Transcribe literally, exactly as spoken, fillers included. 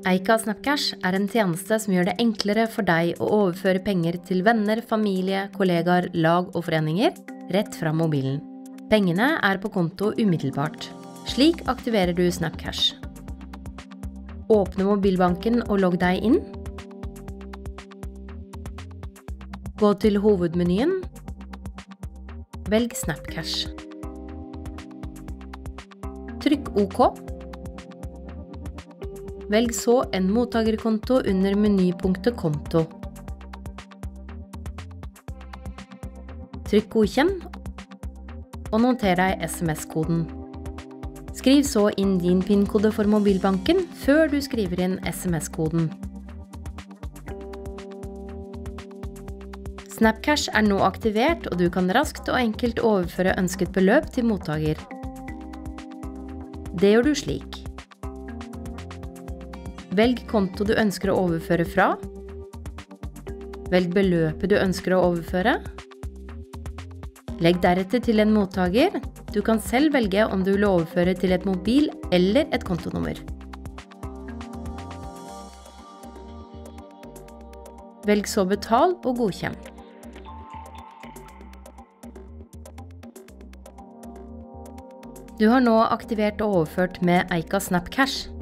Eika Snapcash er en tjeneste som gjør det enklere for deg å overføre penger til venner, familie, kollegaer, lag og foreninger rett fra mobilen. Pengene er på konto umiddelbart. Slik aktiverer du Snapcash. Åpne mobilbanken og logg deg inn. Gå til hovedmenyen. Velg Snapcash. Trykk OK. Velg så en mottagerkonto under menypunktet konto. Trykk godkjenn og noter deg S M S-koden. Skriv så inn din PIN-kode for mobilbanken før du skriver inn S M S-koden. Snapcash er nå aktivert, og du kan raskt og enkelt overføre ønsket beløp til mottager. Det gjør du slik. Velg konto du ønsker å overføre fra. Velg beløpet du ønsker å overføre. Legg deretter til en mottager. Du kan selv velge om du vil overføre til et mobil eller et kontonummer. Velg så betal og godkjenn. Du har nå aktivert og overført med Eika Snapcash.